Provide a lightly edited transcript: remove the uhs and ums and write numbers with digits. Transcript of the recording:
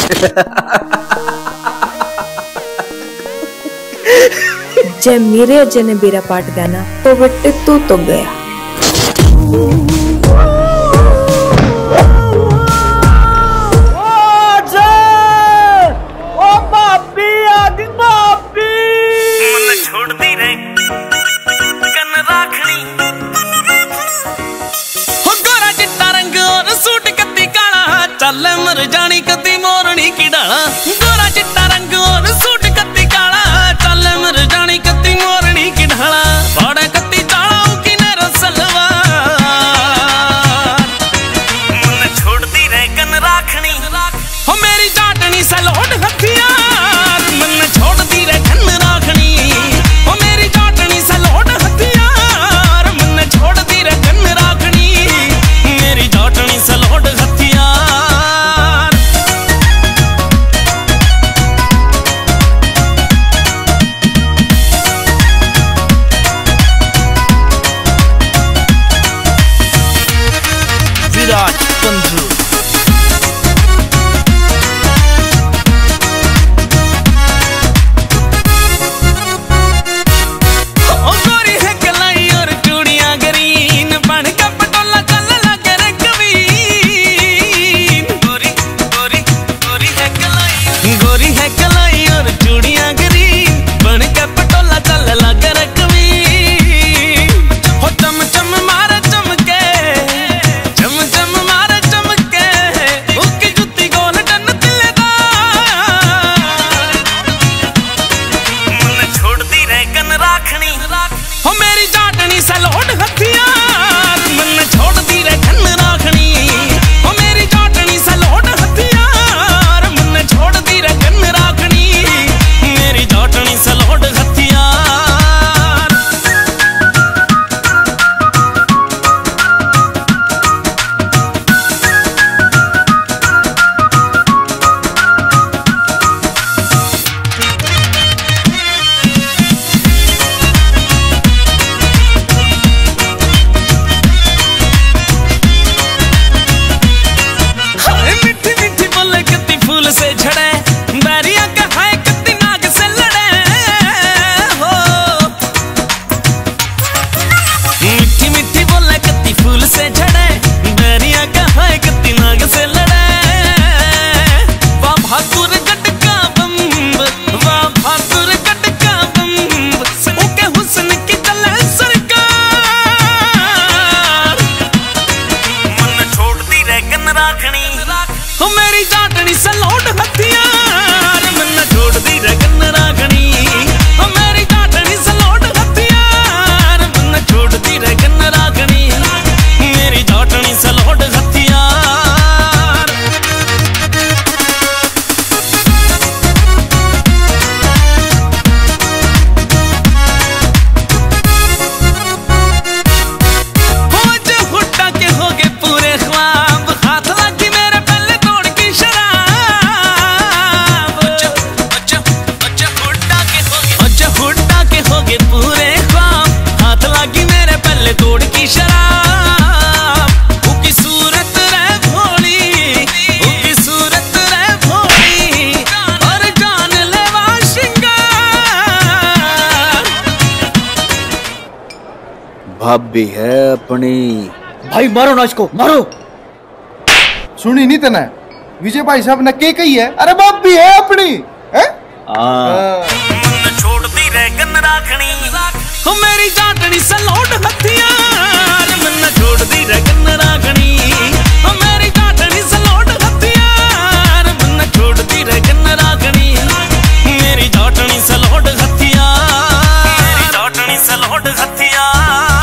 जब मेरे अज्जे ने बेरा पाट गया ना तो बट्टे तू तो गया। चल मर जानी कदी मोरनी की डाला, गोरा चिट्टा रंग और सूट कत्ती काला, चल मर जानी कदी मोरनी की ढाला, बड़ा कत्ती चाला की नर सलवार, मन छोड़ती रह कन राखनी, हो मेरी जाटनी सलोट हथियार, मन छोड़ती रह कन राखनी, हो मेरी जाटनी सलोट हथियार, मन छोड़ती रह कन राखनी, मेरी जाटनी सलोट हथियार। भाभी है अपनी। भाई मारो ना इसको, मारो। सुनी नहीं तने विजय भाई साहब ने के कही है? अरे भाभी है अपनी है? छोड़ती रह कन राखनी, हो मेरी जाटनी सलोट हथियार, मन छोड़ती रह कन राखनी, हो मेरी जाटनी सलोट हथियार, मन छोड़ती रह कन राखनी, मेरी जाटनी सलोट हथियार, मेरी जाटनी सलोट हथियार।